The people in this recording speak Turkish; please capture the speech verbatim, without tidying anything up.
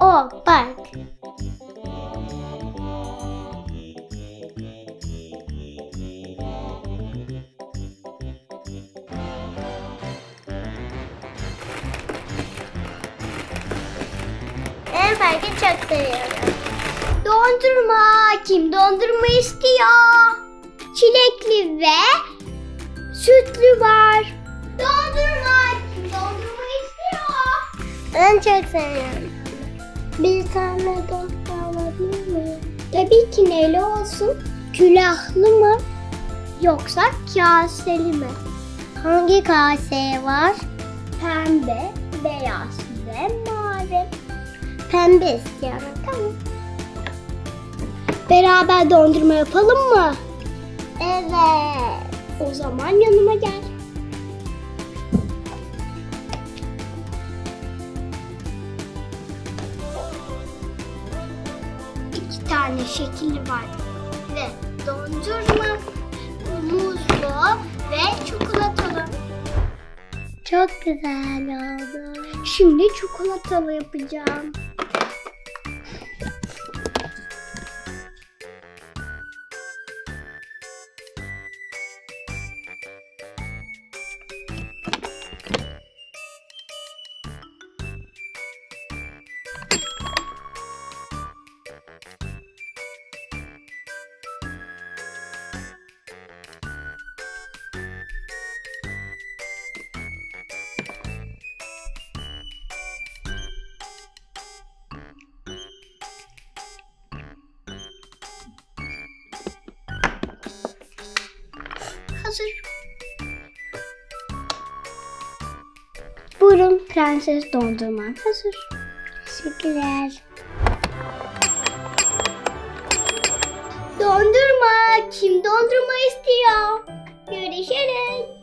O, bak. Ben farkı çok seviyorum. Dondurma. Kim dondurma istiyor? Çilekli ve sütlü var. Dondurma. Kim dondurma istiyor? Ben çok seviyorum. Bir tane dondurma alabilir miyim? Tabii ki, neli olsun? Külahlı mı? Yoksa kaseli mi? Hangi kase var? Pembe, beyaz ve mavi. Pembe istiyorum. Tamam. Beraber dondurma yapalım mı? Evet. O zaman yanıma gel. İki tane şekli var. Ve dondurma, muzlu ve çikolatalı. Çok güzel oldu. Şimdi çikolatalı yapacağım. Hazır. Buyurun, prenses dondurman hazır. Teşekkürler. Dondurma. Kim dondurma istiyor? Görüşürüz.